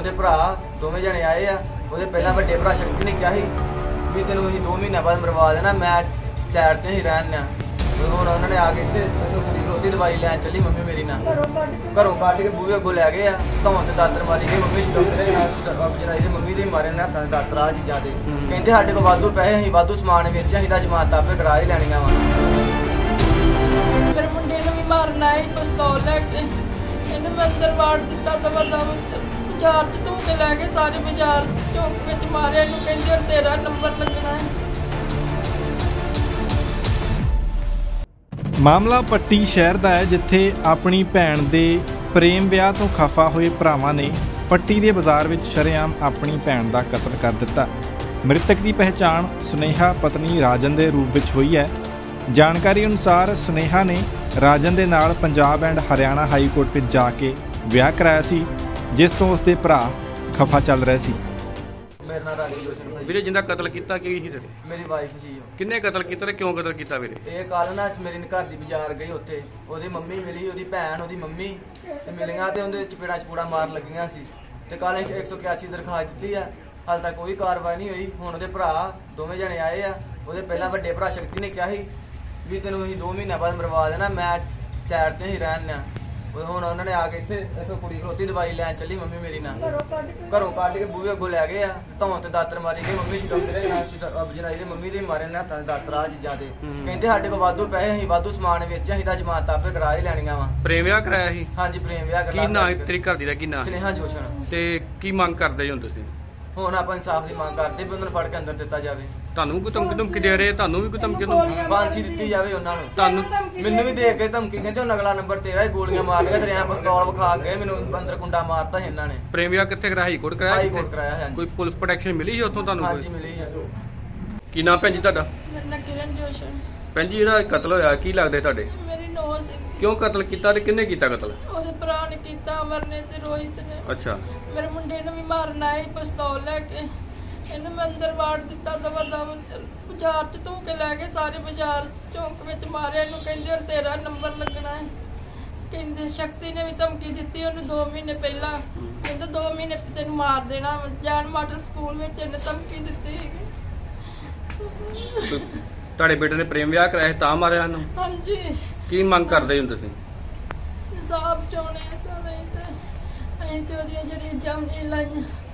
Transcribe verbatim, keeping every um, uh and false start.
ਉਹਦੇ ਭਰਾ ਦੋਵੇਂ ਜਣੇ ਆਏ ਆ। ਉਹਦੇ ਪਹਿਲਾਂ ਵੱਡੇ ਭਰਾ ਸ਼ਕਤੀ ਨੇ ਕਿਹਾ ਸੀ ਵੀ ਤੈਨੂੰ ਅਸੀਂ ਦੋ ਮਹੀਨਿਆਂ ਬਾਅਦ ਮਰਵਾ ਦੇਣਾ, ਮੈਂ ਸਾਈਡ ਤੇ ਹੀ ਰਹਿਣਾ। ਹੁਣ ਉਹਨਾਂ ਨੇ ਆ ਕੇ ਇੱਥੇ ਕੁੜੀ ਖਲੋਤੀ ਦਵਾਈ ਲੈਣ ਚੱਲੀ ਮੰਮੀ ਮੇਰੀ ਨਾਲ, ਘਰੋਂ ਕੱਢ ਕੇ ਬੂਹੇ ਅੱਗੋਂ ਲੈ ਗਏ ਆ। ਧੌਣ ਤੇ ਦਾਤਰ ਮਾਰੀ ਗਈ ਮੰਮੀ ਸ਼ਡੋਕਰੇ ਜਨਾਈ ਦੇ ਮੰਮੀ ਦੇ ਮਾਰੇ ਨੇ ਹੱਥਾਂ ਦੇ ਦਾਤਰ ਆ ਚੀਜ਼ਾਂ ਦੇ। ਕਹਿੰਦੇ ਸਾਡੇ ਕੋਲ ਵਾਧੂ ਪੈਸੇ, ਅਸੀਂ ਵਾਧੂ ਸਮਾਨ ਵੇਚਿਆ, ਅਸੀਂ ਤਾਂ ਜਮਾਨਤ ਆਪੇ ਕਰਾ ਹੀ ਲੈਣੀਆਂ ਵਾ। ਮੇਰੇ ਮੁੰਡੇ ਨੂੰ ਵੀ ਮਾਰਨਾ ਹੈ ਪਿਸਤੌਲ ਲੈ ਕੇ, ਇਹਨੂੰ ਮੈਂ ਅੰਦਰ ਵਾੜ ਦਿੱਤਾ ਦਵਾ ਦਵਾ ਬਾਜ਼ਾਰ ਚ ਧੂ ਕੇ ਲੈ ਕੇ ਸਾਰੇ ਬਾਜ਼ਾਰ ਚੌਂਕ ਵਿੱਚ ਮਾਰਿਆ। ਇਹਨੂੰ ਕਹਿੰਦੇ ਹੁਣ ਤੇਰਾ ਨੰਬਰ ਲੱਗਣਾ ਹੈ। ਮਾਮਲਾ ਪੱਟੀ ਸ਼ਹਿਰ ਦਾ ਹੈ, ਜਿੱਥੇ ਆਪਣੀ ਭੈਣ ਦੇ ਪ੍ਰੇਮ ਵਿਆਹ ਤੋਂ ਖਫਾ ਹੋਏ ਭਰਾਵਾਂ ਨੇ ਪੱਟੀ ਦੇ ਬਾਜ਼ਾਰ ਵਿੱਚ ਸ਼ਰੇਆਮ ਆਪਣੀ ਭੈਣ ਦਾ ਕਤਲ ਕਰ ਦਿੱਤਾ। ਮ੍ਰਿਤਕ ਦੀ ਪਹਿਚਾਣ ਸੁਨੇਹਾ ਪਤਨੀ ਰਾਜਨ ਦੇ ਰੂਪ ਵਿੱਚ ਹੋਈ ਹੈ। ਜਾਣਕਾਰੀ ਅਨੁਸਾਰ ਸੁਨੇਹਾ ਨੇ ਰਾਜਨ ਦੇ ਨਾਲ Punjab and Haryana high court ਵਿੱਚ ਜਾ ਕੇ ਵਿਆਹ ਕਰਾਇਆ ਸੀ, ਜਿਸ ਤੋਂ ਉਸਦੇ ਭਰਾ ਖਫਾ ਚੱਲ ਰਹੇ ਸੀ। ਮੇਰਾ ਨਾਮ ਰਾਜੀ ਜੋਸ਼ਨ ਭਾਈ। ਵੀਰੇ ਜਿੰਦਾ ਕਤਲ ਕੀਤਾ ਕੀ ਸੀ ਤੇਰੇ? ਮੇਰੀ ਵਾਈਫ ਸੀ ਉਹ। ਕਿੰਨੇ ਕਤਲ ਕੀਤਾ ਤੇ ਕਿਉਂ ਕਤਲ ਕੀਤਾ ਵੀਰੇ? ਇਹ ਕੱਲ ਨਾ ਮੇਰੀ ਘਰ ਦੀ ਬਾਜ਼ਾਰ ਗਈ, ਉੱਥੇ ਉਹਦੀ ਮੰਮੀ ਮਿਲੀ, ਉਹਦੀ ਭੈਣ ਉਹਦੀ ਮੰਮੀ ਤੇ ਮਿਲੀਆਂ ਤੇ ਉਹਦੇ ਚਪੇੜਾ ਚਪੂੜਾ ਮਾਰ ਲੱਗੀਆਂ ਸੀ। ਤੇ ਕੱਲ ਇੱਕ ਸੌ ਇਕਿਆਸੀ ਦਰਖਾਸਤ ਦਿੱਤੀ ਆ, ਹਾਲੇ ਤੱਕ ਕੋਈ ਕਾਰਵਾਈ ਨਹੀਂ ਹੋਈ। ਹੁਣ ਉਹਦੇ ਭਰਾ ਦੋਵੇਂ ਜਣੇ ਆਏ ਆ। ਉਹਦੇ ਪਹਿਲਾਂ ਵੱਡੇ ਭਰਾ ਸ਼ਕਤੀ ਨੇ ਕਿਹਾ ਸੀ ਵੀ ਤੈਨੂੰ ਅਸੀਂ ਦੋ ਮਹੀਨਿਆਂ ਬਾਅਦ ਮਰਵਾ ਦੇਣਾ, ਮੈਂ ਸਾਈਡ ਤੇ ਹੀ ਰਹਿਣਾ। ਹੁਣ ਉਹਨਾਂ ਨੇ ਆ ਕੇ ਇੱਥੇ ਇੱਥੋਂ ਕੁੜੀ ਖਲੋਤੀ ਦਵਾਈ ਲੈਣ ਚੱਲੀ ਮੰਮੀ ਮੇਰੀ ਨਾਲ, ਘਰੋਂ ਕੱਢ ਕੇ ਬੂਹੇ ਅੱਗੋਂ ਲੈ ਗਏ ਆ। ਧੌਣ ਤੇ ਦਾਤਰ ਮਾਰੀ ਗਈ ਮੰਮੀ ਸ਼ਡੋਕਰੇ ਜਨਾਈ ਦੇ ਮੰਮੀ ਦੇ ਮਾਰੇ ਨੇ ਹੱਥਾਂ ਦੇ ਦਾਤਰ ਆ ਚੀਜ਼ਾਂ ਦੇ। ਕਹਿੰਦੇ ਸਾਡੇ ਕੋਲ ਵਾਧੂ ਪੈਸੇ, ਅਸੀਂ ਵਾਧੂ ਸਮਾਨ ਵੇਚਿਆ, ਅਸੀਂ ਤਾਂ ਜਮਾਨਤ ਆਪੇ ਕਰਾ ਹੀ ਲੈਣੀਆਂ ਵਾ। ਪ੍ਰੇਮ ਵਿਆਹ ਕਰਾਇਆ ਸੀ? ਹਾਂਜੀ ਪ੍ਰੇਮ ਵਿਆਹ ਕਰਾਇਆ। ਕੀ ਨਾਂ ਤੇਰੀ ਘਰ ਦੀ ਦਾ ਕੀ ਨਾਂ? ਸੁਨੇਹਾ ਜੋਸ਼ਨ। ਤੇ ਕੀ ਮੰਗ ਕਰਦੇ ਹੋ ਤੁਸੀਂ? ਹੁਣ ਆਪਾਂ ਇਨਸਾਫ ਦੀ ਮੰਗ ਕਰਦੇ ਵੀ ਉਹਨਾਂ ਨੂੰ ਫੜ ਕੇ ਅੰਦਰ ਦਿੱਤਾ ਜਾਵੇ। ਤੁਹਾਨੂੰ ਕੋਈ ਧਮਕੀ ਧਮਕੀ ਦੇ ਰਹੇ? ਤੁਹਾਨੂੰ ਵੀ ਕੋਈ ਧਮਕੀ ਧਮਕੀ? ਫਾਂਸੀ ਦਿੱਤੀ ਜਾਵੇ ਉਹਨਾਂ ਨੂੰ। ਤੁਹਾਨੂੰ ਮੈਨੂੰ ਵੀ ਦੇਖ ਕੇ ਧਮਕੀ ਕਹਿੰਦੇ ਹੁਣ ਅਗਲਾ ਨੰਬਰ ਤੇਰਾ ਹੀ, ਗੋਲੀਆਂ ਮਾਰ ਕੇ ਤੇ ਰਿਆਂ ਪਿਸਤੌਲ ਵਿਖਾ ਕੇ ਮੈਨੂੰ ਅੰਦਰ ਕੁੰਡਾ ਮਾਰਤਾ ਸੀ ਇਹਨਾਂ ਨੇ। ਪ੍ਰੇਮ ਵਿਆਹ ਕਿੱਥੇ ਕਰਾਇਆ? ਹਾਈ ਕੋਰਟ ਕਰਾਇਆ? ਹਾਈ ਕੋਰਟ ਕਰਾਇਆ ਹੈ। ਕੋਈ ਪੁਲਿਸ ਪ੍ਰੋਟੈਕਸ਼ਨ ਮਿਲੀ ਸੀ ਉੱਥੋਂ ਤੁਹਾਨੂੰ? ਹਾਂਜੀ ਮਿਲੀ ਹੈ। ਕੀ ਨਾਮ ਭੈਣ ਜੀ ਤੁਹਾਡਾ? ਮੇਰਾ ਨਾਂ ਕਿਰਨ ਜੋਸ਼ਨ। ਭੈਣ ਜੀ ਜਿਹੜਾ ਕਤਲ ਹੋਇਆ ਕੀ ਲੱਗਦਾ ਤੁਹਾਡੇ? ਮੇਰੀ ਨੂੰਹ ਸੀ। ਕਿਉਂ ਕਤਲ ਕੀਤਾ ਤੇ ਕਿਹਨੇ ਕੀਤਾ ਕਤਲ? ਉਹਦੇ ਭਰਾ ਨੇ ਕੀਤਾ, ਅਮਰ ਨੇ ਤੇ ਰੋਹਿਤ ਨੇ। ਅੱਛਾ। ਮੇਰੇ ਮੁੰਡੇ ਨੂੰ ਵੀ ਮਾਰਨਾ ਹੈ ਪਿਸਤੌਲ ਲੈ ਕੇ, ਇਹਨੂੰ ਮੈਂ ਅੰਦਰ ਵਾੜ ਦਿੱਤਾ ਦਵਾ ਦਵਾ ਬਾਜ਼ਾਰ ਚ ਧੂ ਕੇ ਲੈ ਕੇ ਸਾਰੇ ਬਾਜ਼ਾਰ ਚੌਂਕ ਵਿੱਚ ਮਾਰਿਆ। ਇਹਨੂੰ ਕਹਿੰਦੇ ਹੁਣ ਤੇਰਾ ਨੰਬਰ ਲੱਗਣਾ ਹੈ। ਕਹਿੰਦੇ ਸ਼ਕਤੀ ਨੇ ਵੀ ਧਮਕੀ ਦਿੱਤੀ ਉਹਨੂੰ ਦੋ ਮਹੀਨੇ ਪਹਿਲਾਂ, ਕਹਿੰਦੇ ਦੋ ਮਹੀਨੇ ਤੈਨੂੰ ਮਾਰ ਦੇਣਾ। ਜਾਨ ਮਾਡਲ ਸਕੂਲ ਵਿੱਚ ਇਹਨੇ ਧਮਕੀ ਦਿੱਤੀ ਹੈਗੀ। ਤੁਹਾਡੇ ਬੇਟੇ ਨੇ ਪ੍ਰੇਮ ਵਿਆਹ ਕਰਾਇਆ ਸੀ ਤਾਂ ਮਾਰਿਆ ਇਹਨੂੰ? ਹਾਂਜੀ। ਕੀ ਮੰਗ ਕਰਦੇ ਹੋ ਤੁਸੀਂ? ਇਨਸਾਫ ਚਾਹੁੰਦੇ ਹਾਂ ਸਾਰੇ ਤੇ ਅਸੀਂ ਤੇ ਉਹਦੀਆਂ ਜਿਹੜੀਆਂ ਜਮਨੀ ਲਾਈਆਂ